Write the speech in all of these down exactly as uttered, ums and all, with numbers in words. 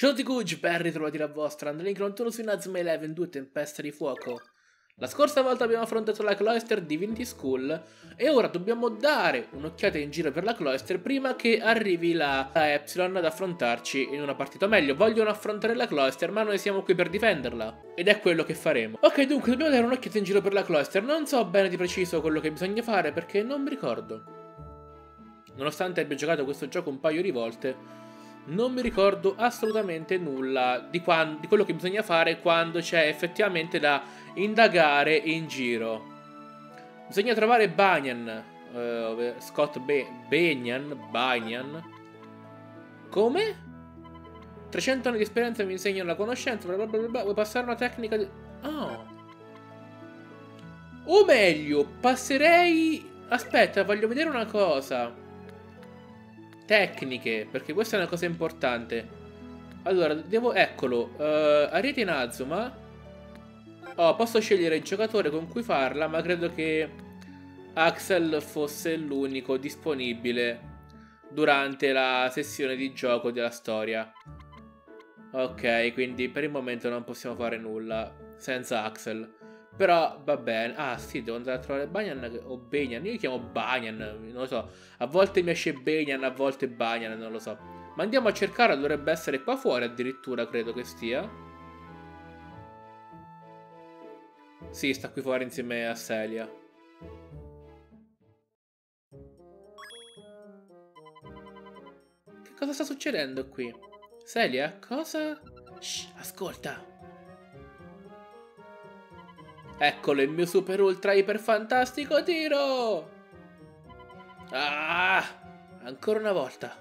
Ciao a tutti Gucci, ben ritrovati la vostra Link novantuno su Inazuma Eleven due Tempesta di Fuoco. La scorsa volta abbiamo affrontato la Cloyster Divinity School e ora dobbiamo dare un'occhiata in giro per la Cloyster prima che arrivi la, la Epsilon ad affrontarci in una partita. O meglio, vogliono affrontare la Cloyster ma noi siamo qui per difenderla ed è quello che faremo. Ok, dunque dobbiamo dare un'occhiata in giro per la Cloyster. Non so bene di preciso quello che bisogna fare perché non mi ricordo. Nonostante abbia giocato questo gioco un paio di volte, non mi ricordo assolutamente nulla di, quando, di quello che bisogna fare quando c'è effettivamente da indagare in giro. Bisogna trovare Banyan, uh, Scott Be Banyan, Banyan. Come? trecento anni di esperienza mi insegnano la conoscenza, bla bla bla bla. Vuoi passare una tecnica di... Oh. O meglio, passerei... Aspetta, voglio vedere una cosa. Tecniche, perché questa è una cosa importante. Allora, devo... Eccolo. Uh, Ariete Inazuma. Oh, posso scegliere il giocatore con cui farla, ma credo che Axel fosse l'unico disponibile durante la sessione di gioco della storia. Ok, quindi per il momento non possiamo fare nulla senza Axel. Però va bene. Ah sì, devo andare a trovare Banyan o Banyan. Io li chiamo Banyan, non lo so. A volte mi esce Banyan, a volte Banyan, non lo so. Ma andiamo a cercare, dovrebbe essere qua fuori addirittura, credo che stia. Sì, sta qui fuori insieme a Celia. Che cosa sta succedendo qui? Celia, cosa? Shh, ascolta. Eccolo il mio super ultra iper fantastico tiro! Ah! Ancora una volta.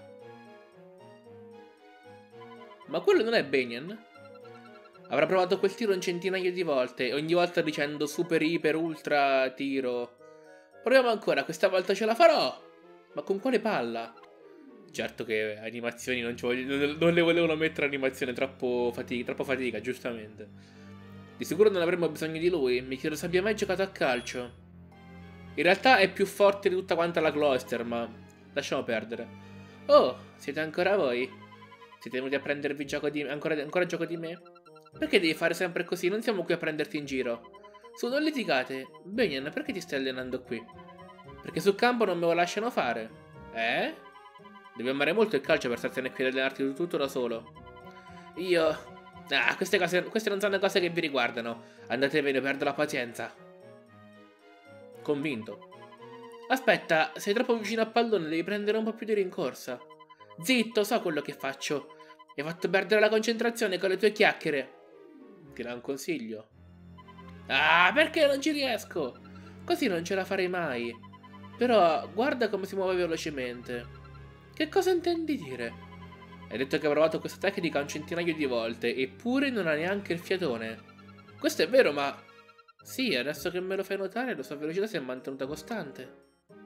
Ma quello non è Banyan? Avrà provato quel tiro un centinaio di volte, ogni volta dicendo super iper ultra tiro. Proviamo ancora, questa volta ce la farò! Ma con quale palla? Certo che animazioni non, ci voglio, non le volevano mettere animazione, troppo fatica, troppo fatica, giustamente. Di sicuro non avremmo bisogno di lui, mi chiedo se abbia mai giocato a calcio. In realtà è più forte di tutta quanta la Cloyster, ma lasciamo perdere. Oh, siete ancora voi? Siete venuti a prendervi gioco di... ancora, ancora gioco di me? Perché devi fare sempre così? Non siamo qui a prenderti in giro. Su, non litigate. Banyan, perché ti stai allenando qui? Perché sul campo non me lo lasciano fare. Eh? Devi amare molto il calcio per startene qui ad allenarti tutto da solo. Io... Ah, queste cose, queste non sono cose che vi riguardano. Andatevene, perdo la pazienza. Convinto. Aspetta, sei troppo vicino al pallone, devi prendere un po' più di rincorsa. Zitto, so quello che faccio. Mi hai fatto perdere la concentrazione con le tue chiacchiere. Ti dà un consiglio. Ah, perché non ci riesco? Così non ce la farei mai. Però, guarda come si muove velocemente. Che cosa intendi dire? Hai detto che ha provato questa tecnica un centinaio di volte, eppure non ha neanche il fiatone. Questo è vero, ma... Sì, adesso che me lo fai notare, la sua velocità si è mantenuta costante.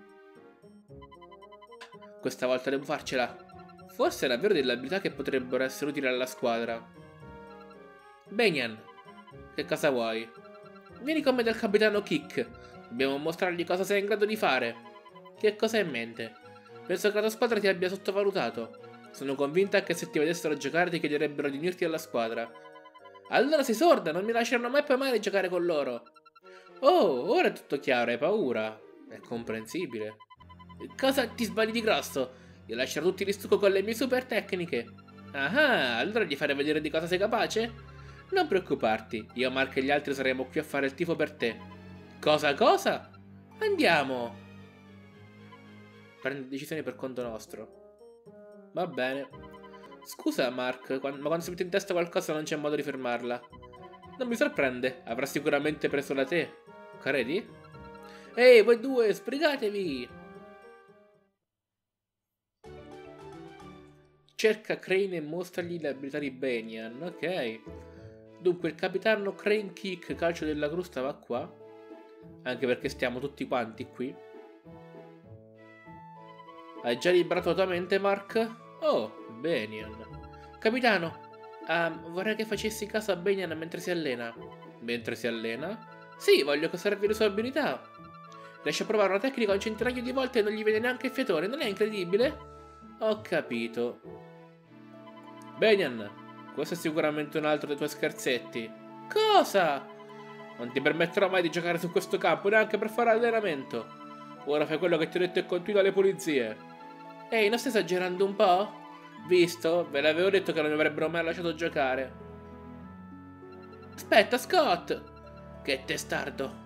Questa volta devo farcela. Forse è davvero delle abilità che potrebbero essere utili alla squadra. Banyan, che cosa vuoi? Vieni con me dal capitano Kick. Dobbiamo mostrargli cosa sei in grado di fare. Che cosa hai in mente? Penso che la tua squadra ti abbia sottovalutato. Sono convinta che se ti vedessero giocare ti chiederebbero di unirti alla squadra. Allora sei sorda, non mi lasceranno mai poi mai giocare con loro. Oh, ora è tutto chiaro, hai paura. È comprensibile. Cosa ti sbagli di grosso? Io lascerò tutti di stucco con le mie super tecniche. Ah, allora gli farei vedere di cosa sei capace? Non preoccuparti, io, Mark e gli altri saremo qui a fare il tifo per te. Cosa, cosa? Andiamo. Prendi decisioni per conto nostro. Va bene. Scusa Mark, ma quando si mette in testa qualcosa non c'è modo di fermarla. Non mi sorprende, avrà sicuramente preso da te. Credi? Ehi, voi due, sbrigatevi! Cerca Crane e mostragli le abilità di Banyan, ok. Dunque il capitano Crane Kick, calcio della crusta, va qua. Anche perché stiamo tutti quanti qui. Hai già liberato la tua mente, Mark? Oh, Banyan. Capitano, um, vorrei che facessi caso a Banyan mentre si allena. Mentre si allena? Sì, voglio che osservi le sue abilità. Riesce a provare una tecnica un centinaio di volte e non gli viene neanche il fiatone, non è incredibile? Ho capito. Banyan, questo è sicuramente un altro dei tuoi scherzetti. Cosa? Non ti permetterò mai di giocare su questo campo, neanche per fare allenamento. Ora fai quello che ti ho detto e continua le pulizie. Ehi, non stai esagerando un po'? Visto? Ve l'avevo detto che non mi avrebbero mai lasciato giocare. Aspetta, Scott! Che testardo.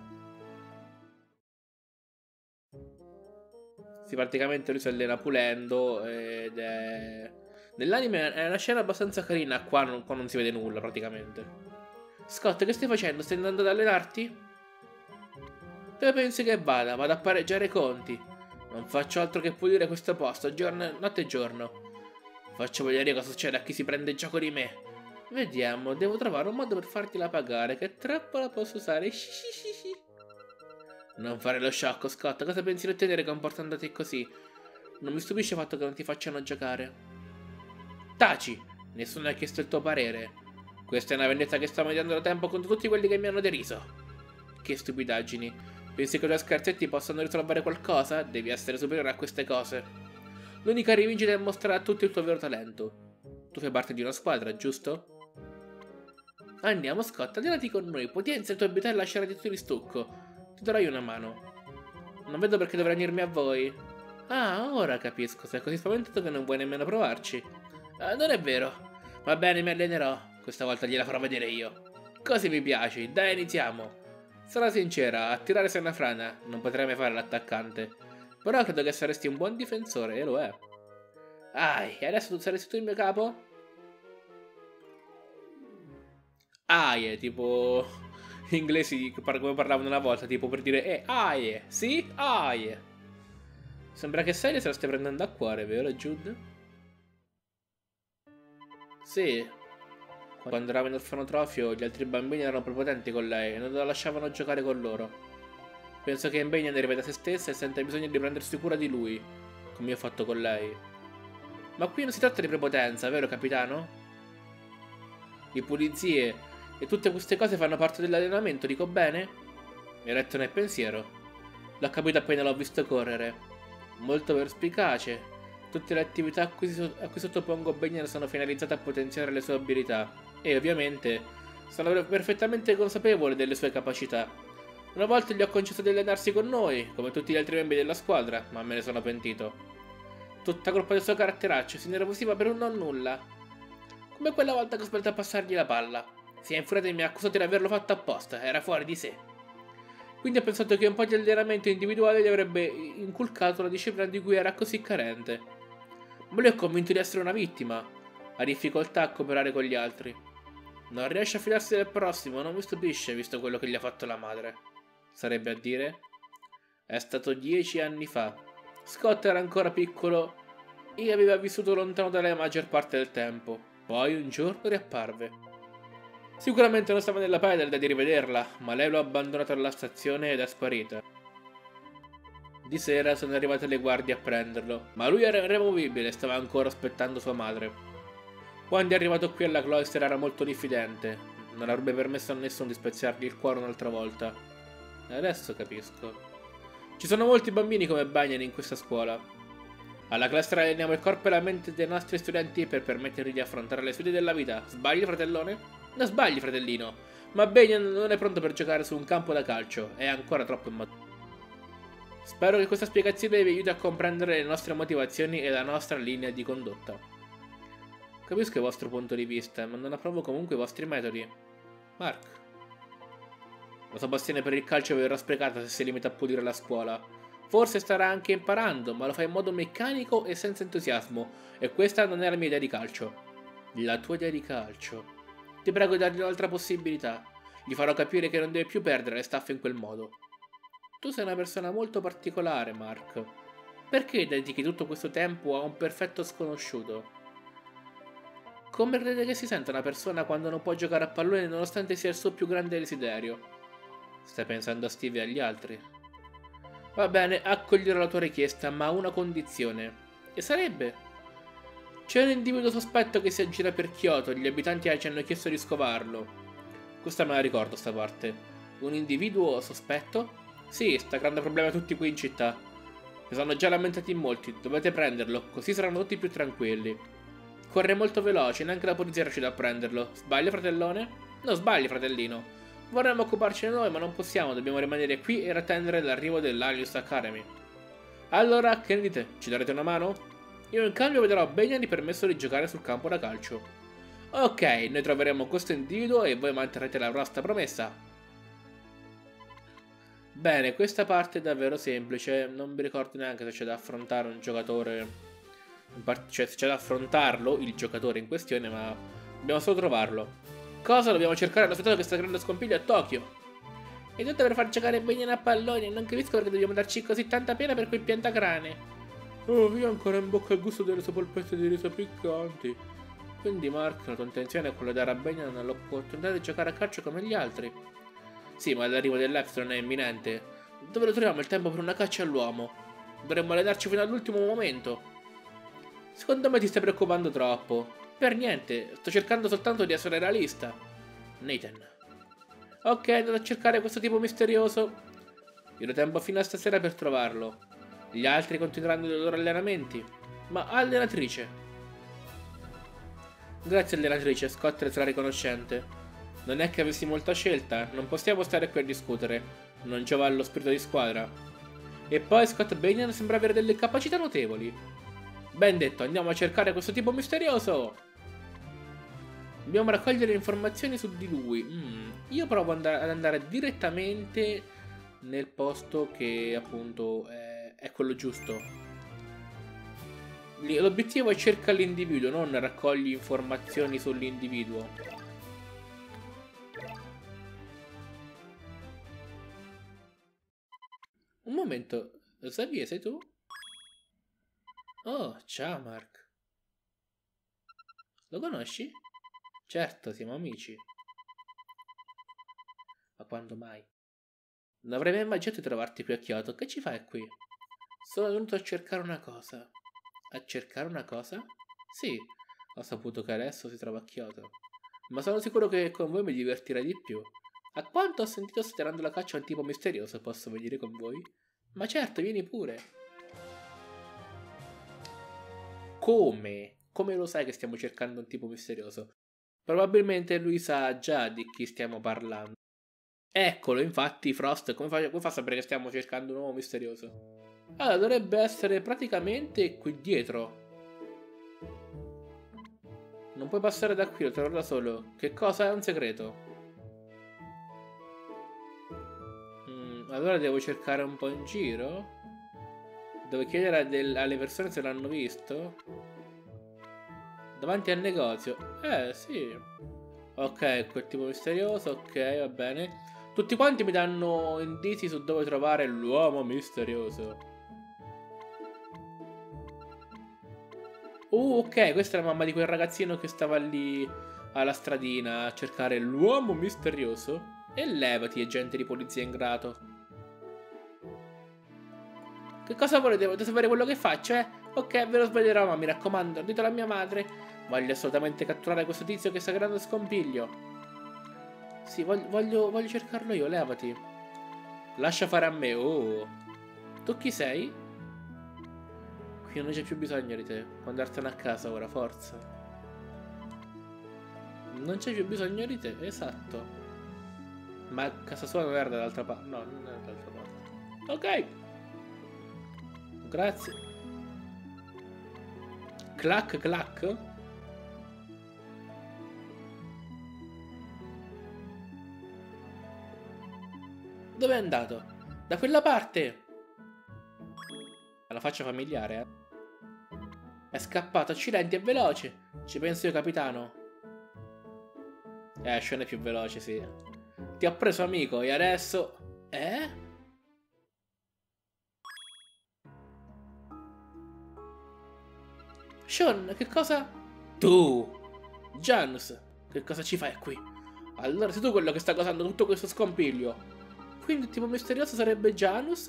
Sì, praticamente lui si allena pulendo ed è... Nell'anime è una scena abbastanza carina, qua non, qua non si vede nulla praticamente. Scott, che stai facendo? Stai andando ad allenarti? Dove pensi che vada? Vado a pareggiare i conti. Non faccio altro che pulire questo posto, giorno, notte e giorno. Faccio vedere cosa succede a chi si prende gioco di me. Vediamo, devo trovare un modo per fartela pagare. Che trappola posso usare? Non fare lo sciocco, Scott. Cosa pensi di ottenere comportandoti così? Non mi stupisce il fatto che non ti facciano giocare. Taci! Nessuno ha chiesto il tuo parere. Questa è una vendetta che sto mediando da tempo contro tutti quelli che mi hanno deriso. Che stupidaggini. Pensi che i tuoi scherzetti possano risolvere qualcosa? Devi essere superiore a queste cose. L'unica rivincita è mostrare a tutti il tuo vero talento. Tu fai parte di una squadra, giusto? Andiamo, Scott, allenati con noi. Potenza le tue abilità e lasciare di tutto di stucco. Ti darò io una mano. Non vedo perché dovrei unirmi a voi. Ah, ora capisco. Sei così spaventato che non vuoi nemmeno provarci. Ah, non è vero. Va bene, mi allenerò. Questa volta gliela farò vedere io. Così mi piaci. Dai, iniziamo. Sarò sincera, a tirare sei una frana. Non potrei mai fare l'attaccante. Però credo che saresti un buon difensore, e lo è. Ai, e adesso tu saresti tu il mio capo? Aie, tipo... inglesi come parlavano una volta, tipo per dire eh, aie, sì, aie. Sembra che Celia se la stia prendendo a cuore, vero Jude? Sì. Quando eravamo in orfanotrofio gli altri bambini erano prepotenti con lei e non la lasciavano giocare con loro. Penso che Embiggen riveda se stessa e senta bisogno di prendersi cura di lui, come io ho fatto con lei. Ma qui non si tratta di prepotenza, vero capitano? Di pulizie e tutte queste cose fanno parte dell'allenamento, dico bene? Mi hai letto nel pensiero. L'ho capito appena l'ho visto correre. Molto perspicace. Tutte le attività a cui, a cui sottopongo Benjen sono finalizzate a potenziare le sue abilità. E ovviamente sono perfettamente consapevole delle sue capacità. Una volta gli ho concesso di allenarsi con noi, come tutti gli altri membri della squadra, ma me ne sono pentito. Tutta colpa del suo caratteraccio, si nervosiva per un non nulla. Come quella volta che ho sbagliato a passargli la palla. Si è infuriato e mi ha accusato di averlo fatto apposta, era fuori di sé. Quindi ho pensato che un po' di allenamento individuale gli avrebbe inculcato la disciplina di cui era così carente. Ma lui è convinto di essere una vittima. Ha difficoltà a cooperare con gli altri. Non riesce a fidarsi del prossimo, non mi stupisce visto quello che gli ha fatto la madre. Sarebbe a dire? È stato dieci anni fa. Scott era ancora piccolo e aveva vissuto lontano da lei la maggior parte del tempo. Poi un giorno riapparve. Sicuramente non stava nella pedel di rivederla, ma lei lo ha abbandonato alla stazione ed è sparita. Di sera sono arrivate le guardie a prenderlo, ma lui era irremovibile e stava ancora aspettando sua madre. Quando è arrivato qui alla cloister era molto diffidente, non avrebbe permesso a nessuno di spezzargli il cuore un'altra volta. Adesso capisco. Ci sono molti bambini come Benjen in questa scuola. Alla classe alleniamo il corpo e la mente dei nostri studenti per permettergli di affrontare le sfide della vita. Sbagli, fratellone? Non sbagli, fratellino. Ma Benjen non è pronto per giocare su un campo da calcio. È ancora troppo immaturo. Spero che questa spiegazione vi aiuti a comprendere le nostre motivazioni e la nostra linea di condotta. Capisco il vostro punto di vista, ma non approvo comunque i vostri metodi. Mark. La sua passione per il calcio verrà sprecata se si limita a pulire la scuola. Forse starà anche imparando, ma lo fa in modo meccanico e senza entusiasmo, e questa non è la mia idea di calcio. La tua idea di calcio. Ti prego di dargli un'altra possibilità. Gli farò capire che non deve più perdere le staffe in quel modo. Tu sei una persona molto particolare, Mark. Perché dedichi tutto questo tempo a un perfetto sconosciuto? Come crede che si senta una persona quando non può giocare a pallone nonostante sia il suo più grande desiderio? Stai pensando a Steve e agli altri? Va bene, accoglierò la tua richiesta, ma a una condizione. E sarebbe? C'è un individuo sospetto che si aggira per Kyoto, gli abitanti ci hanno chiesto di scovarlo. Questa me la ricordo, sta parte. Un individuo sospetto? Sì, sta creando problemi a tutti qui in città. Ne sono già lamentati in molti, dovete prenderlo, così saranno tutti più tranquilli. Corre molto veloce, neanche la polizia riesce a prenderlo. Sbaglia, fratellone? No, sbagli, fratellino. Vorremmo occuparcene noi, ma non possiamo. Dobbiamo rimanere qui e attendere l'arrivo dell'Alius Academy. Allora, che ne dite? Ci darete una mano? Io in cambio vedrò Benyan di permesso di giocare sul campo da calcio. Ok, noi troveremo questo individuo e voi manterrete la vostra promessa. Bene, questa parte è davvero semplice. Non mi ricordo neanche se c'è da affrontare un giocatore... Cioè, se c'è da affrontarlo, il giocatore in questione, ma dobbiamo solo trovarlo. Cosa? Dobbiamo cercare l'aspettato che sta creando scompiglio a Tokyo. E tutto per far giocare Benyan a palloni. Non capisco perché dobbiamo darci così tanta pena per quel piantacrane. Oh, io ho ancora in bocca il gusto delle sue polpette di riso piccanti. Quindi, Mark, la tua intenzione è quella di dare a Benyan l'opportunità di giocare a calcio come gli altri. Sì, ma l'arrivo dell'Epsilon è imminente. Dove lo troviamo il tempo per una caccia all'uomo? Dovremmo allenarci fino all'ultimo momento. Secondo me ti stai preoccupando troppo. Per niente, sto cercando soltanto di essere realista. Nathan. Ok, andate a cercare questo tipo misterioso. Io ho tempo fino a stasera per trovarlo. Gli altri continueranno i loro allenamenti. Ma allenatrice. Grazie allenatrice, Scott sarà riconoscente. Non è che avessi molta scelta, non possiamo stare qui a discutere. Non giova allo spirito di squadra. E poi Scott Benyan sembra avere delle capacità notevoli. Ben detto, andiamo a cercare questo tipo misterioso. Dobbiamo raccogliere informazioni su di lui. Mm, io provo ad andare direttamente nel posto che appunto è, è quello giusto. L'obiettivo è cerca l'individuo, non raccogli informazioni sull'individuo. Un momento, Xavier, sei tu? Oh, ciao Mark. Lo conosci? Certo, siamo amici. Ma quando mai? Non avrei mai immaginato di trovarti qui a Kyoto. Che ci fai qui? Sono venuto a cercare una cosa. A cercare una cosa? Sì, ho saputo che adesso si trova a Kyoto. Ma sono sicuro che con voi mi divertirei di più. A quanto ho sentito state dando la caccia a un tipo misterioso, posso venire con voi? Ma certo, vieni pure. Come? Come lo sai che stiamo cercando un tipo misterioso? Probabilmente lui sa già di chi stiamo parlando. Eccolo, infatti, Frost, come fa, come fa a sapere che stiamo cercando un uomo misterioso? Allora, dovrebbe essere praticamente qui dietro. Non puoi passare da qui, lo troverò da solo. Che cosa? È un segreto. Mm, allora devo cercare un po' in giro? Devo chiedere del, alle persone se l'hanno visto? Davanti al negozio. Eh, sì. Ok, quel tipo misterioso. Ok, va bene. Tutti quanti mi danno indizi su dove trovare l'uomo misterioso. Uh, ok, questa è la mamma di quel ragazzino che stava lì alla stradina a cercare l'uomo misterioso. E levati, agente di polizia ingrato. Che cosa volete? Volete sapere quello che faccio, eh? Ok, ve lo svelerò, ma mi raccomando, dite alla mia madre. Voglio assolutamente catturare questo tizio che sta creando scompiglio. Sì, voglio, voglio, voglio cercarlo io, levati. Lascia fare a me, oh. Tu chi sei? Qui non c'è più bisogno di te. Puoi andartene a casa ora, forza. Non c'è più bisogno di te, esatto. Ma casa sua non era dall'altra parte. No, non era dall'altra parte. Ok. Grazie. Clac clac. Dove è andato? Da quella parte. La faccia familiare, eh. È scappato, accidenti, è veloce. Ci penso io, capitano. Eh, Sean è più veloce, sì. Ti ho preso, amico, e adesso... Eh? Sean, che cosa... Tu! Janus, che cosa ci fai qui? Allora sei tu quello che sta causando tutto questo scompiglio. Quindi il tipo misterioso sarebbe Janus?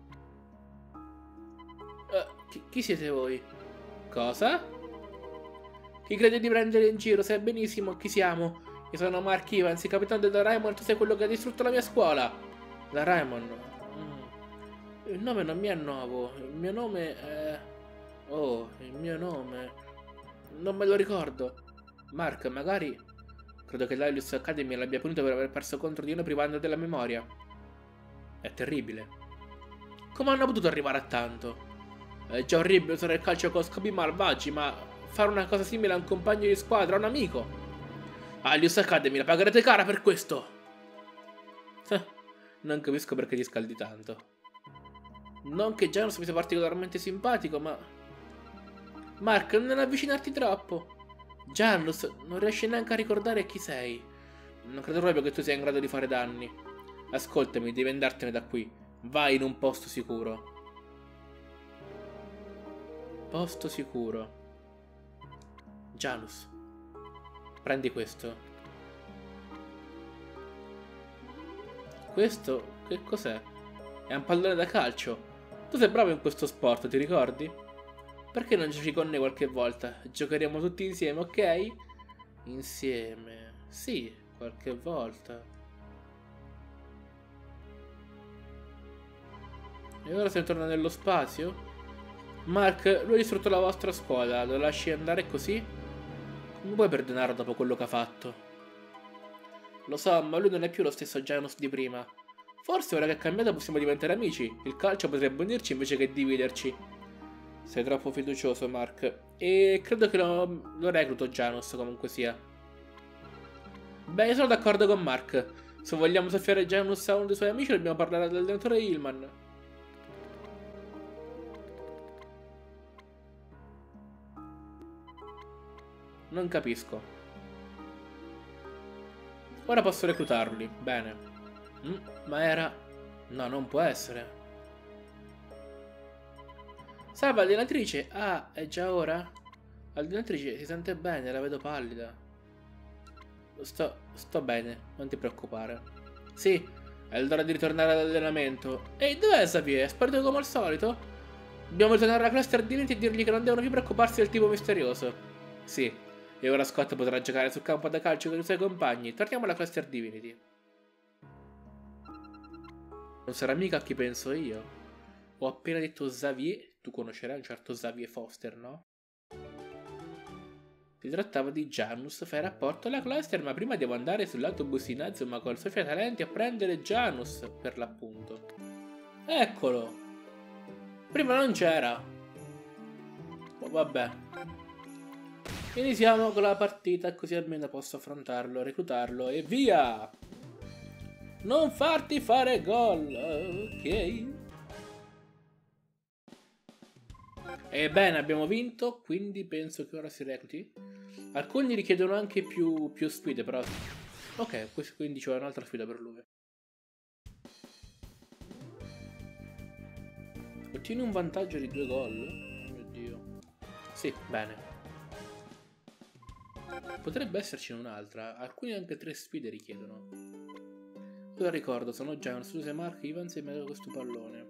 Uh, chi, chi siete voi? Cosa? Chi crede di prendere in giro? Sai benissimo chi siamo. Io sono Mark Evans, il capitano del Doraemon, tu sei quello che ha distrutto la mia scuola. Doraemon. Mm. Il nome non mi è nuovo. Il mio nome è... Oh, il mio nome... Non me lo ricordo. Mark, magari... Credo che l'Alius Academy l'abbia punito per aver perso contro di noi privando della memoria. È terribile. Come hanno potuto arrivare a tanto? È già orribile usare il calcio con scopi malvagi, ma fare una cosa simile a un compagno di squadra, a un amico. Alius Academy, la pagherete cara per questo. Non capisco perché ti scaldi tanto. Non che Janus mi sia particolarmente simpatico, ma... Mark, non avvicinarti troppo. Janus, non riesci neanche a ricordare chi sei. Non credo proprio che tu sia in grado di fare danni. Ascoltami, devi andartene da qui. Vai in un posto sicuro. Posto sicuro. Janus, prendi questo. Questo, che cos'è? È un pallone da calcio. Tu sei bravo in questo sport, ti ricordi? Perché non giochi con noi qualche volta? Giocheremo tutti insieme, ok? Insieme. Sì, qualche volta. E ora sei tornato nello spazio? Mark, lui ha distrutto la vostra scuola. Lo lasci andare così? Come puoi perdonarlo dopo quello che ha fatto? Lo so, ma lui non è più lo stesso Janus di prima. Forse ora che è cambiato possiamo diventare amici. Il calcio potrebbe unirci invece che dividerci. Sei troppo fiducioso, Mark. E credo che lo, lo recluto Janus, comunque sia. Beh, sono d'accordo con Mark. Se vogliamo soffiare Janus a uno dei suoi amici, dobbiamo parlare all'allenatore Hillman. Non capisco. Ora posso reclutarli. Bene. Mm, ma era... No, non può essere. Salve, allenatrice. Ah, è già ora? Allenatrice, si sente bene, la vedo pallida. Sto, sto bene, non ti preoccupare. Sì, è l'ora di ritornare all'allenamento. Ehi, dov'è Xavier? È sparito come al solito? Dobbiamo ritornare alla Cluster Divinity e dirgli che non devono più preoccuparsi del tipo misterioso. Sì, e ora Scott potrà giocare sul campo da calcio con i suoi compagni. Torniamo alla Cluster Divinity. Non sarà mica a chi penso io. Ho appena detto Xavier. Tu conoscerai un certo Xavier Foster, no? Si trattava di Janus, fai rapporto alla cluster, ma prima devo andare sull'autobus in Azuma col Sofia Talenti a prendere Janus, per l'appunto. Eccolo! Prima non c'era. Oh, vabbè. Iniziamo con la partita, così almeno posso affrontarlo, reclutarlo e via! Non farti fare gol, ok? Ebbene, abbiamo vinto, quindi penso che ora si recluti. Alcuni richiedono anche più, più sfide, però... Ok, quindi c'è un'altra sfida per lui. Ottieni un vantaggio di due gol? Oh mio Dio. Sì, bene. Potrebbe esserci un'altra. Alcuni anche tre sfide richiedono. Ora ricordo, sono Janus, Susie, Mark, Evans e mi ha dato questo pallone.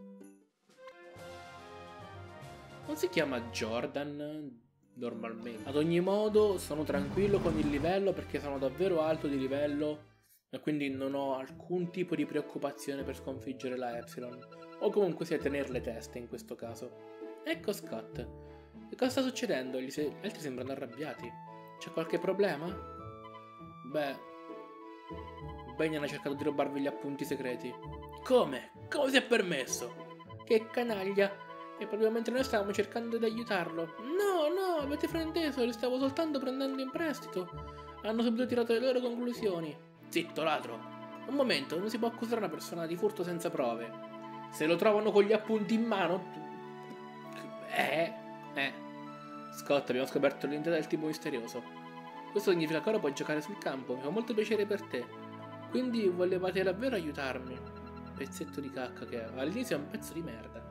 Non si chiama Jordan normalmente. Ad ogni modo sono tranquillo con il livello perché sono davvero alto di livello e quindi non ho alcun tipo di preoccupazione per sconfiggere la Epsilon. O comunque sia tenere le teste in questo caso. Ecco Scott. Che cosa sta succedendo? Gli, se... Gli altri sembrano arrabbiati. C'è qualche problema? Beh... Benyan ha cercato di rubarvi gli appunti segreti. Come? Come si è permesso? Che canaglia! E proprio mentre noi stavamo cercando di aiutarlo. No, no, avete frainteso, li stavo soltanto prendendo in prestito. Hanno subito tirato le loro conclusioni. Zitto, ladro. Un momento, non si può accusare una persona di furto senza prove. Se lo trovano con gli appunti in mano... Eh, eh. Scott, abbiamo scoperto l'identità del tipo misterioso. Questo significa che ora puoi giocare sul campo, mi fa molto piacere per te. Quindi volevate davvero aiutarmi? Pezzetto di cacca che all'inizio è un pezzo di merda.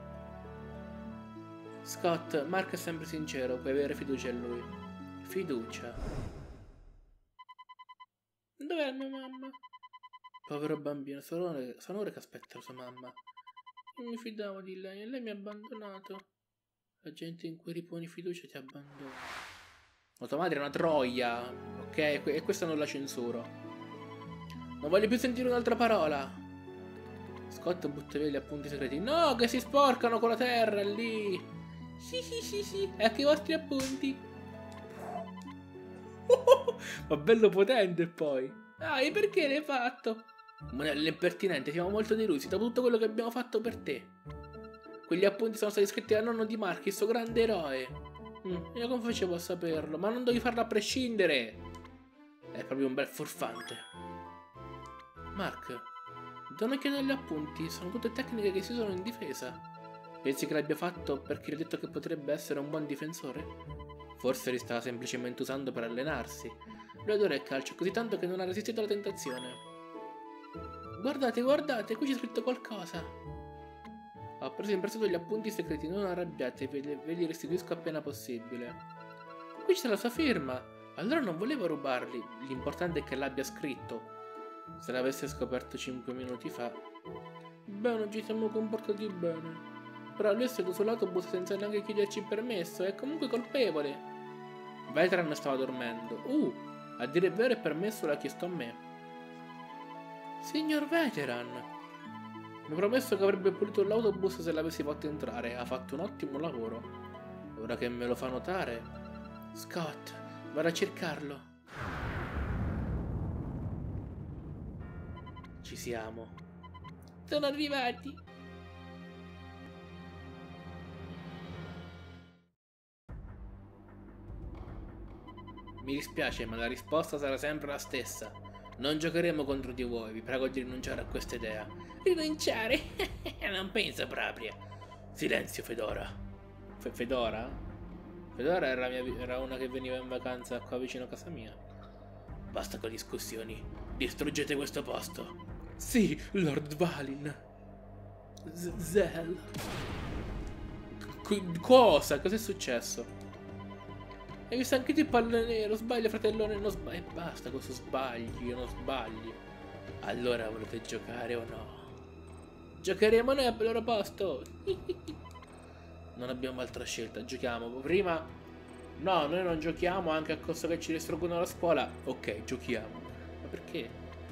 Scott, Mark è sempre sincero, puoi avere fiducia in lui. Fiducia. Dov'è mia mamma? Povero bambino, sono ore, sono ore che aspetta la sua mamma. Non mi fidavo di lei e lei mi ha abbandonato. La gente in cui riponi fiducia ti abbandona. Ma tua madre è una troia, ok? E questa non la censuro. Non voglio più sentire un'altra parola. Scott butta via gli appunti segreti. No, che si sporcano con la terra lì. Sì, sì, sì, sì. Ecco i vostri appunti. Ma bello potente poi. Ah, e perché l'hai fatto? Monello impertinente, siamo molto delusi da tutto quello che abbiamo fatto per te. Quegli appunti sono stati scritti dal nonno di Mark, il suo grande eroe. Mm, io come facevo a saperlo? Ma non devi farlo a prescindere. È proprio un bel furfante. Mark, da un'occhiata agli appunti, sono tutte tecniche che si usano in difesa. Pensi che l'abbia fatto perché gli ho detto che potrebbe essere un buon difensore? Forse li stava semplicemente usando per allenarsi. Lui adora il calcio così tanto che non ha resistito alla tentazione. Guardate, guardate, qui c'è scritto qualcosa. Ho preso in prestito gli appunti segreti, non arrabbiate, ve li, ve li restituisco appena possibile. Qui c'è la sua firma. Allora non volevo rubarli, l'importante è che l'abbia scritto. Se l'avesse scoperto cinque minuti fa. Bene, ci siamo comportati bene. Però lui è stato sull'autobus senza neanche chiederci il permesso, è comunque colpevole. Veteran stava dormendo. Uh, a dire il vero il permesso l'ha chiesto a me. Signor Veteran, mi ha promesso che avrebbe pulito l'autobus se l'avessi fatto entrare. Ha fatto un ottimo lavoro. Ora che me lo fa notare... Scott, vado a cercarlo. Ci siamo. Sono arrivati. Mi dispiace, ma la risposta sarà sempre la stessa. Non giocheremo contro di voi, vi prego di rinunciare a questa idea. Rinunciare? Non penso proprio. Silenzio, Fedora. Fe Fedora? Fedora era, mia, era una che veniva in vacanza qua vicino a casa mia. Basta con discussioni. Distruggete questo posto. Sì, Lord Dvalin. Z Zell. C cosa? Cos'è successo? Hai visto anche tu il pallone nero? Sbaglia, fratellone, non sbagli. E basta con questo sbagli, io non sbagli. Allora volete giocare o no? Giocheremo noi al loro posto. Non abbiamo altra scelta, giochiamo. Prima... No, noi non giochiamo anche a costo che ci distruggono la scuola. Ok, giochiamo. Ma perché?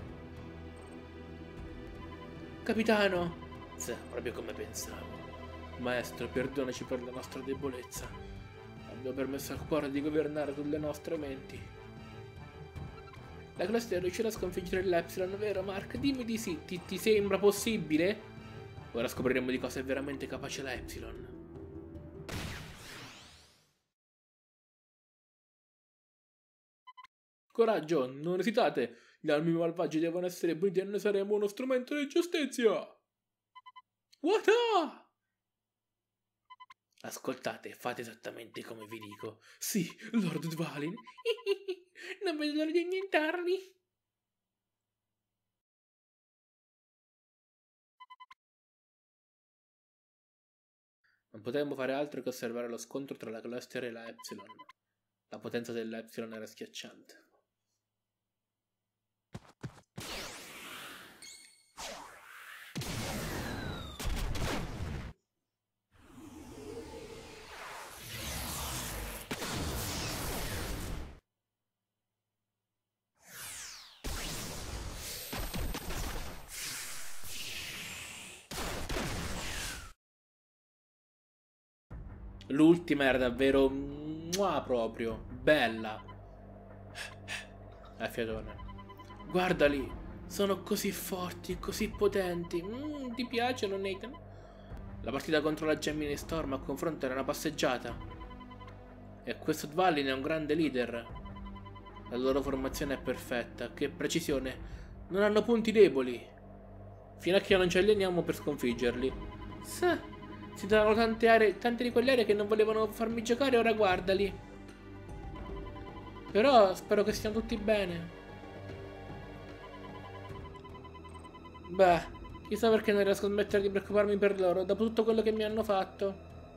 Capitano! Sì, proprio come pensavo. Maestro, perdonaci per la nostra debolezza. Abbiamo permesso al cuore di governare sulle nostre menti. La classe riuscirà a sconfiggere l'Epsilon, vero Mark? Dimmi di sì, ti, ti sembra possibile? Ora scopriremo di cosa è veramente capace la Epsilon. Coraggio, non esitate! Gli armi malvagi devono essere puniti e noi saremo uno strumento di giustizia! What up? Ascoltate, fate esattamente come vi dico. Sì, Lord Dvalin. Non vedo l'ora di annientarli. Non potevamo fare altro che osservare lo scontro tra la Cluster e la Epsilon. La potenza dell'Epsilon era schiacciante. L'ultima era davvero... Mua proprio. Bella. Eh, fiatone. Guardali. Sono così forti e così potenti. Mm, ti piacciono, Nathan? La partita contro la Gemini Storm a confronto era una passeggiata. E questo Dvalin è un grande leader. La loro formazione è perfetta. Che precisione. Non hanno punti deboli. Fino a che non ci alleniamo per sconfiggerli. Sì. Si davano tante aree, tante di quelle aree che non volevano farmi giocare, ora guardali. Però spero che stiano tutti bene. Beh, chissà perché non riesco a smettere di preoccuparmi per loro, dopo tutto quello che mi hanno fatto.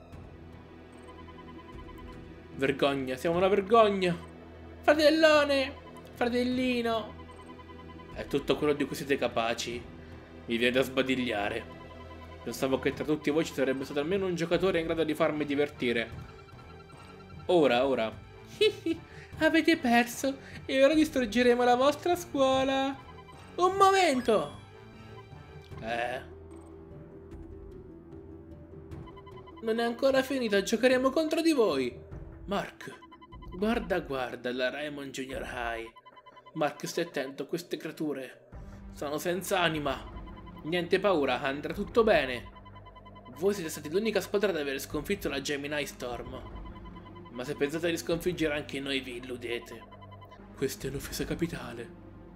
Vergogna, siamo una vergogna. Fratellone, fratellino. È tutto quello di cui siete capaci. Mi viene da sbadigliare. Pensavo che tra tutti voi ci sarebbe stato almeno un giocatore in grado di farmi divertire. Ora, ora. Avete perso e ora distruggeremo la vostra scuola. Un momento. Eh. Non è ancora finita, giocheremo contro di voi. Mark, Guarda, guarda, la Raymond Junior High. Mark, stai attento, queste creature sono senza anima. Niente paura, andrà tutto bene. Voi siete stati l'unica squadra ad aver sconfitto la Gemini Storm. Ma se pensate di sconfiggere anche noi vi illudete. Questa è un'offesa capitale.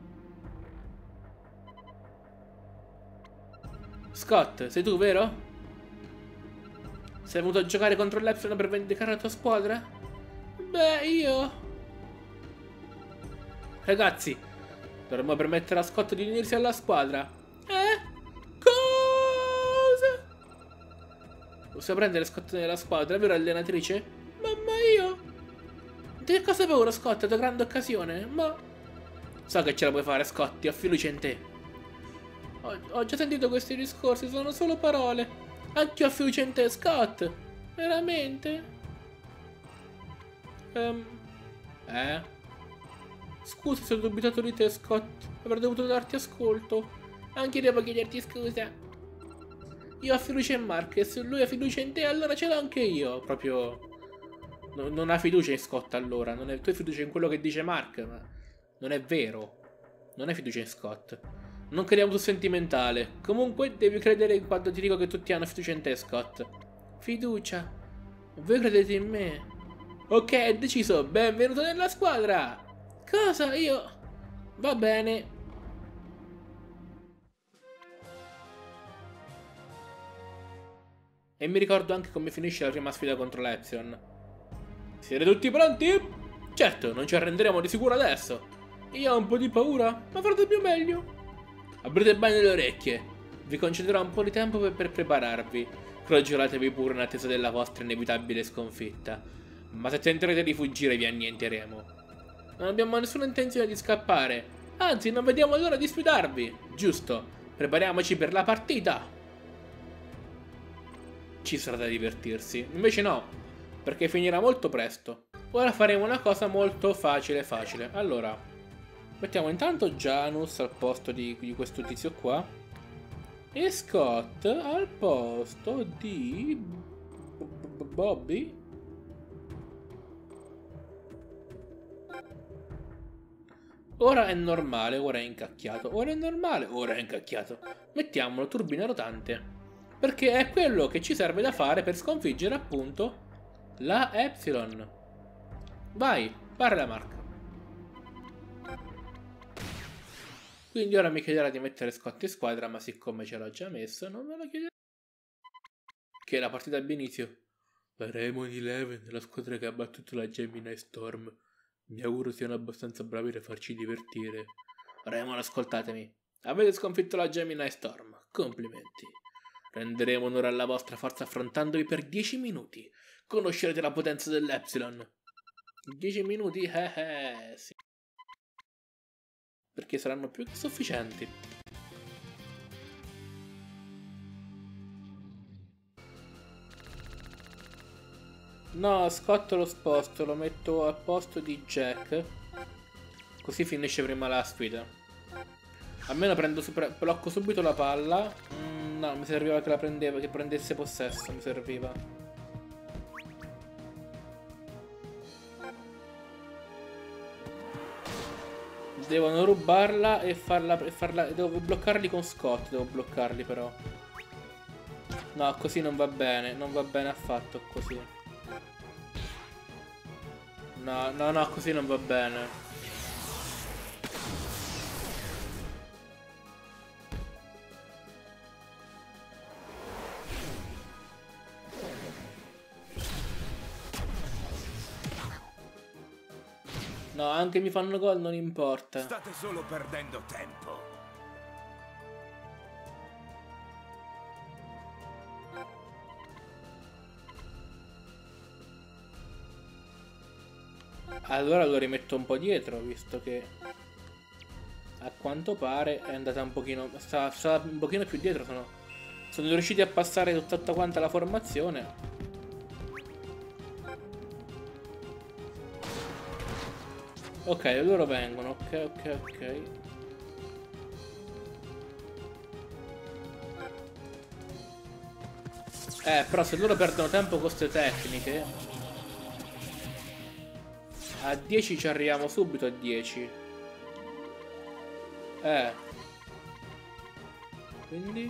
Scott, sei tu, vero? Sei venuto a giocare contro l'Epsilon per vendicare la tua squadra? Beh, io... Ragazzi, dovremmo permettere a Scott di unirsi alla squadra. Eh? Cosa? Possiamo prendere Scott nella squadra, vero allenatrice? Mamma io... Di che cosa hai paura, Scott? È una grande occasione, ma... So che ce la puoi fare, Scott, ho fiducia in te. Ho, ho già sentito questi discorsi, sono solo parole. Anche io ho fiducia in te, Scott. Veramente? Um, eh? Scusa se ho dubitato di te, Scott. Avrei dovuto darti ascolto. Anche devo chiederti scusa. Io ho fiducia in Mark e se lui ha fiducia in te, allora ce l'ho anche io. Proprio... No, non ha fiducia in Scott, allora. Non è... Tu hai fiducia in quello che dice Mark, ma... Non è vero. Non hai fiducia in Scott. Non crediamo sul sentimentale. Comunque devi credere quando ti dico che tutti hanno fiducia in te, Scott. Fiducia? Voi credete in me? Ok, è deciso. Benvenuto nella squadra. Cosa? Io... Va bene. E mi ricordo anche come finisce la prima sfida contro l'Epsilon. Siete tutti pronti? Certo, non ci arrenderemo di sicuro adesso. Io ho un po' di paura, ma farò più meglio. Aprite bene le orecchie. Vi concederò un po' di tempo per, per prepararvi. Crogiolatevi pure in attesa della vostra inevitabile sconfitta. Ma se tenterete di fuggire vi annienteremo. Non abbiamo nessuna intenzione di scappare. Anzi, non vediamo l'ora di sfidarvi. Giusto. Prepariamoci per la partita. Ci sarà da divertirsi. Invece no, perché finirà molto presto. Ora faremo una cosa molto facile facile. Allora, mettiamo intanto Janus al posto di, di questo tizio qua. E Scott al posto di... Bobby. Ora è normale, ora è incacchiato. Ora è normale, ora è incacchiato. Mettiamolo turbina rotante. Perché è quello che ci serve da fare per sconfiggere appunto la Epsilon. Vai, parla Mark. Quindi ora mi chiederà di mettere Scott in squadra, ma siccome ce l'ho già messo, non me lo chiederà. Che la partita abbia inizio. La Raymond Eleven, la squadra che ha battuto la Gemini Storm. Mi auguro siano abbastanza bravi da farci divertire. Raymond, ascoltatemi. Avete sconfitto la Gemini Storm. Complimenti. Renderemo onore alla vostra forza affrontandovi per dieci minuti. Conoscerete la potenza dell'Epsilon. dieci minuti? Eh eh, sì. Perché saranno più che sufficienti. No, Scott lo sposto, lo metto al posto di Jack. Così finisce prima la sfida. Almeno prendo super... blocco subito la palla. Mm, no, mi serviva che la prendeva, che prendesse possesso, mi serviva. Devono rubarla e farla, e farla... Devo bloccarli con Scott, devo bloccarli però. No, così non va bene, non va bene affatto così. No, no, no, così non va bene. No, anche mi fanno gol, non importa. State solo perdendo tempo. Allora lo rimetto un po' dietro, visto che a quanto pare è andata un pochino... Sta, sta un pochino più dietro, sono, sono riusciti a passare tutta quanta la formazione. Ok, loro vengono, ok, ok, ok. Eh, però se loro perdono tempo con queste tecniche... A dieci ci arriviamo subito a dieci. Eh. Quindi...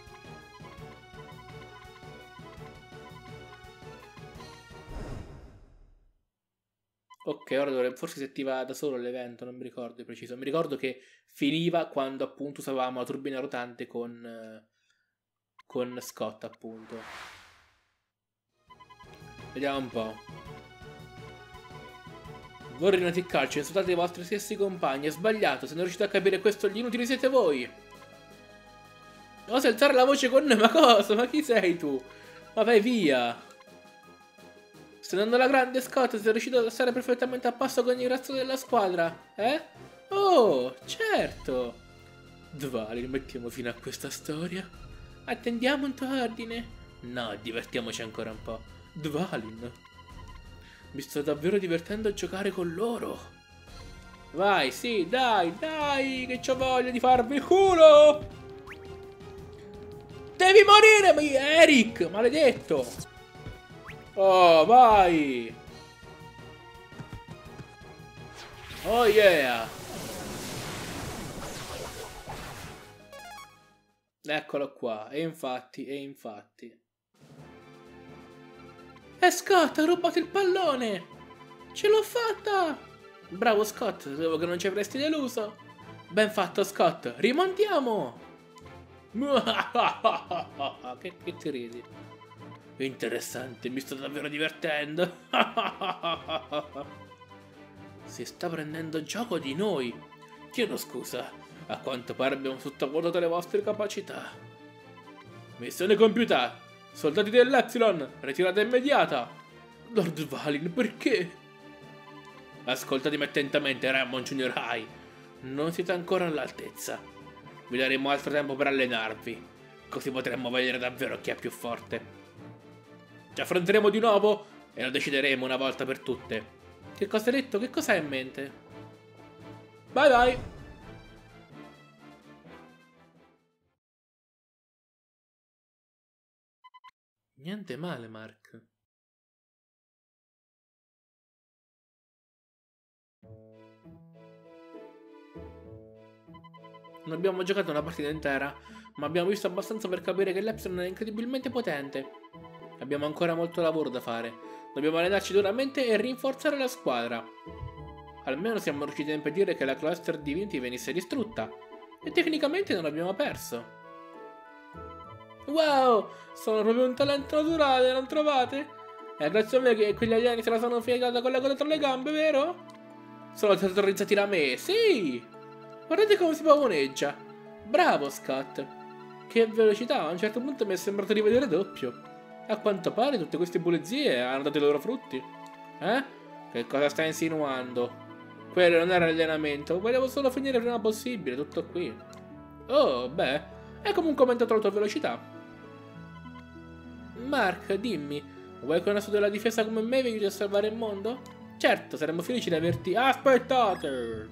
Ok, ora dovrebbe... Forse si attiva da solo l'evento, non mi ricordo di preciso. Mi ricordo che finiva quando appunto usavamo la turbina rotante con... Eh, con Scott, appunto. Vediamo un po'. Vorrei non ticcarci, insultate i vostri stessi compagni. È sbagliato, se non riuscite a capire questo, gli inutili siete voi. Osa alzare la voce con noi, ma cosa? Ma chi sei tu? Ma vai via. Sto andando alla grande, Scott, sei riuscito a stare perfettamente a passo con il resto della squadra, eh? Oh, certo. Dvalin, mettiamo fine a questa storia. Attendiamo un tuo ordine. No, divertiamoci ancora un po'. Dvalin. Mi sto davvero divertendo a giocare con loro. Vai, sì, dai, dai, che c'ho voglia di farvi il culo. Devi morire, Eric, maledetto. Oh, vai! Oh yeah! Eccolo qua, e infatti, e infatti. E Scott, ha rubato il pallone! Ce l'ho fatta! Bravo Scott, sapevo che non ci avresti deluso. Ben fatto Scott, rimontiamo! che, che ti ridi? Interessante, mi sto davvero divertendo. Si sta prendendo gioco di noi. Chiedo scusa, a quanto pare abbiamo sottovalutato le vostre capacità. Missione compiuta. Soldati dell'Epsilon, ritirata immediata. Lord Valin, perché? Ascoltatemi attentamente, Raymond Junior High. Non siete ancora all'altezza. Vi daremo altro tempo per allenarvi, così potremmo vedere davvero chi è più forte. Ci affronteremo di nuovo e lo decideremo una volta per tutte. Che cosa hai detto? Che cosa hai in mente? Bye bye! Niente male, Mark. Non abbiamo giocato una partita intera, ma abbiamo visto abbastanza per capire che l'Epsilon è incredibilmente potente. Abbiamo ancora molto lavoro da fare. Dobbiamo allenarci duramente e rinforzare la squadra. Almeno siamo riusciti a impedire che la Cluster Divinity venisse distrutta. E tecnicamente non abbiamo perso. Wow! Sono proprio un talento naturale, non trovate? È grazie a me che quegli alieni se la sono fiegata con la coda tra le gambe, vero? Sono terrorizzati da me, sì! Guardate come si pavoneggia. Bravo, Scott. Che velocità, a un certo punto mi è sembrato di vedere doppio. A quanto pare tutte queste pulizie hanno dato i loro frutti. Eh? Che cosa stai insinuando? Quello non era allenamento, volevo solo finire il prima possibile, tutto qui. Oh, beh, hai comunque aumentato la tua velocità. Mark, dimmi, vuoi che una studio della difesa come me vi aiuti a salvare il mondo? Certo, saremmo felici di averti... Aspettate!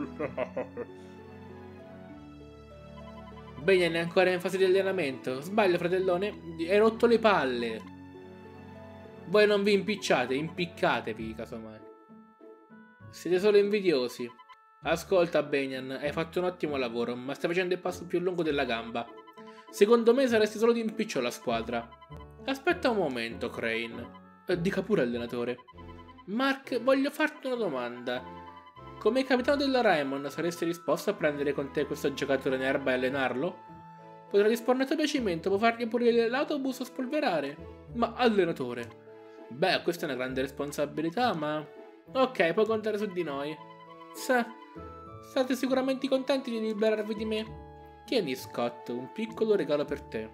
Bene, è ancora in fase di allenamento. Sbaglio, fratellone. Hai rotto le palle. Voi non vi impicciate, impiccatevi, casomai. Siete solo invidiosi. Ascolta, Benian, hai fatto un ottimo lavoro, ma stai facendo il passo più lungo della gamba. Secondo me saresti solo di impiccio alla squadra. Aspetta un momento, Crane. Eh, dica pure, allenatore. Mark, voglio farti una domanda. Come capitano della Raymond saresti disposto a prendere con te questo giocatore in erba e allenarlo? Potrà disporne a tuo piacimento, può fargli pulire l'autobus o spolverare. Ma allenatore... Beh, questa è una grande responsabilità, ma... Ok, puoi contare su di noi. Sa, state sicuramente contenti di liberarvi di me. Tieni, Scott, un piccolo regalo per te.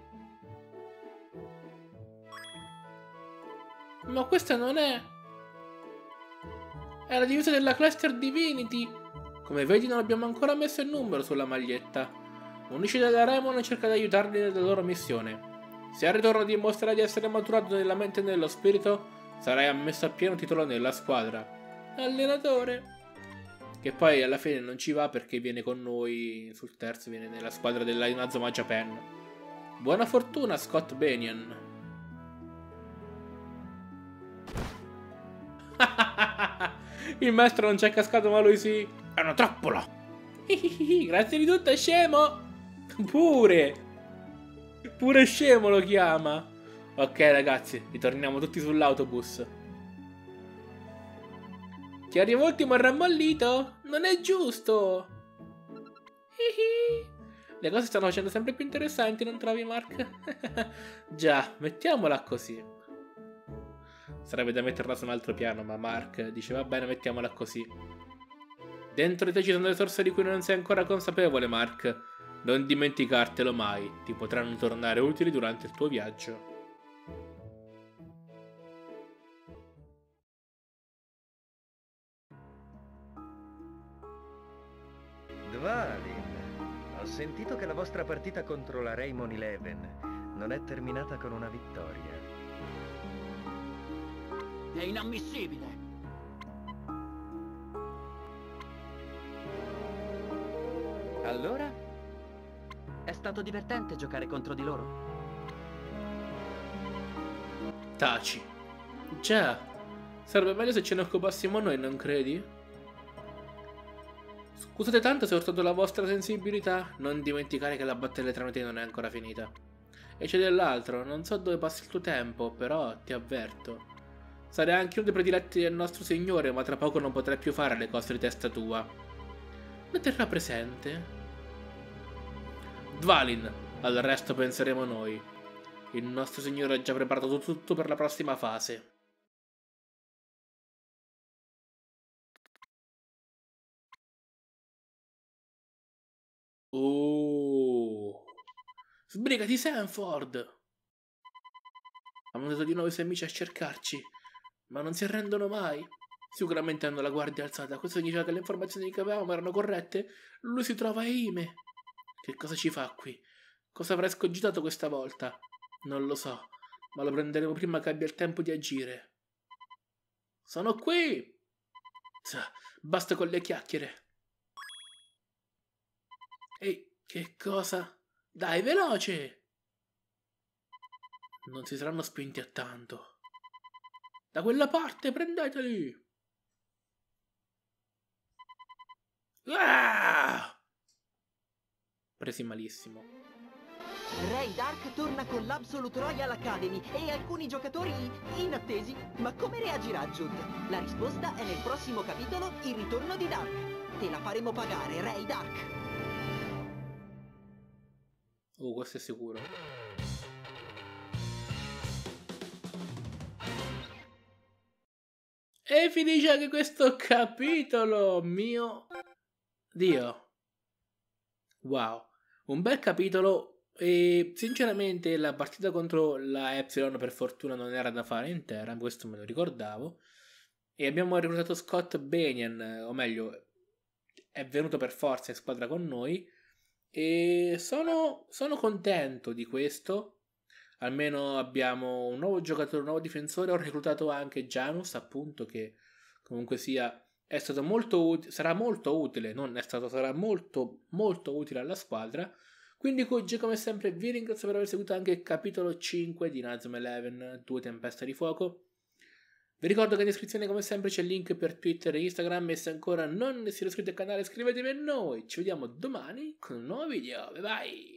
Ma questa non è... È la divisa della Cluster Divinity. Come vedi non abbiamo ancora messo il numero sulla maglietta. Unisci della Raymond e cerca di aiutarli nella loro missione. Se al ritorno dimostrerai di essere maturato nella mente e nello spirito, sarai ammesso a pieno titolo nella squadra. Allenatore. Che poi alla fine non ci va perché viene con noi sul terzo, viene nella squadra della Inazuma Japan. Buona fortuna, Scott Benian. Il maestro non c'è cascato, ma lui sì. È una trappola. Grazie di tutto, scemo. Pure. Pure scemo lo chiama. Ok ragazzi, ritorniamo tutti sull'autobus. Chi arriva ultimo è rammollito? Non è giusto. Le cose stanno facendo sempre più interessanti, non trovi, Mark? Già, mettiamola così. Sarebbe da metterla su un altro piano, ma Mark dice va bene, mettiamola così. Dentro di te ci sono risorse di cui non sei ancora consapevole, Mark. Non dimenticartelo mai, ti potranno tornare utili durante il tuo viaggio. Dvalin, ho sentito che la vostra partita contro la Raymond Eleven non è terminata con una vittoria. È inammissibile! Allora? È stato divertente giocare contro di loro. Taci. Già, sarebbe meglio se ce ne occupassimo noi, non credi? Scusate tanto se ho urtato la vostra sensibilità, non dimenticare che la battaglia tra noi te non è ancora finita. E c'è dell'altro, non so dove passi il tuo tempo, però ti avverto. Sarai anche uno dei prediletti del nostro Signore, ma tra poco non potrai più fare le cose di testa tua. Lo terrà presente? Dvalin, al resto penseremo noi. Il nostro Signore ha già preparato tutto per la prossima fase. Oh. Sbrigati, Sanford! Hanno mandato di nuovo i suoi amici a cercarci, ma non si arrendono mai. Sicuramente hanno la guardia alzata. Questo significa che le informazioni che avevamo erano corrette. Lui si trova a Hime. Che cosa ci fa qui? Cosa avrà escogitato questa volta? Non lo so, ma lo prenderemo prima che abbia il tempo di agire. Sono qui! Sa, basta con le chiacchiere. Ehi, che cosa? Dai, veloce! Non si saranno spinti a tanto. Da quella parte, prendeteli! Ah! Presi malissimo. Ray Dark torna con l'Absolute Royal Academy e alcuni giocatori inattesi. Ma come reagirà Jude? La risposta è nel prossimo capitolo, Il ritorno di Dark. Te la faremo pagare, Ray Dark. Oh, questo è sicuro. E finisce anche questo capitolo, mio Dio. Wow, un bel capitolo. E sinceramente la partita contro la Epsilon per fortuna non era da fare intera, questo me lo ricordavo. E abbiamo reclutato Scott Banian, o meglio, è venuto per forza in squadra con noi. E sono, sono contento di questo. Almeno abbiamo un nuovo giocatore, un nuovo difensore. Ho reclutato anche Janus, appunto, che comunque sia è stato molto utile, sarà molto utile, non è stato, sarà molto molto utile alla squadra. Quindi Koji, come sempre, vi ringrazio per aver seguito anche il capitolo cinque di Nazuma Eleven, due tempeste di fuoco. Vi ricordo che in descrizione come sempre c'è il link per Twitter e Instagram, e se ancora non siete iscritti al canale iscrivetevi a noi. Ci vediamo domani con un nuovo video, bye bye!